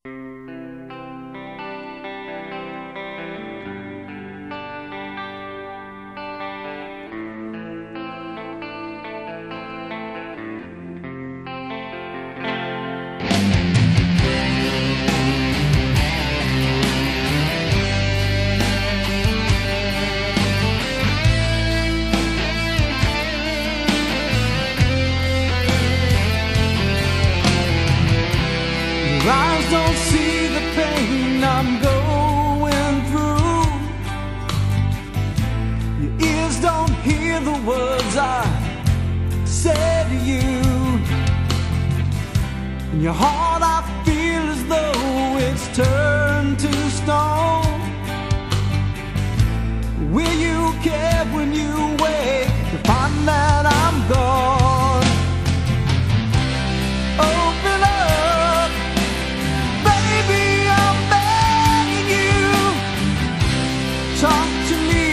Your eyes don't see the pain I'm going through. Your ears don't hear the words I say to you. In your heart I feel as though it's turned to stone. Will you care when you wake to find that I'm gone? Open up, baby, I'm begging you. Talk to me,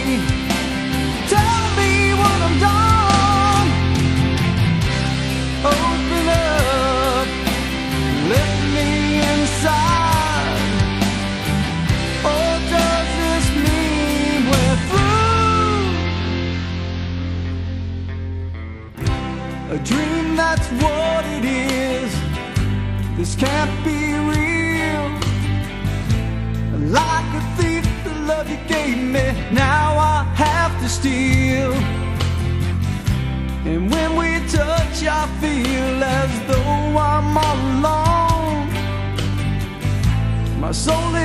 tell me when I'm done. Open up, let me inside. Or does this mean we're through? A dream, that's what it is. This can't be real. Like a thief, the love you gave me, now I have to steal. And when we touch, I feel as though I'm all alone. My soul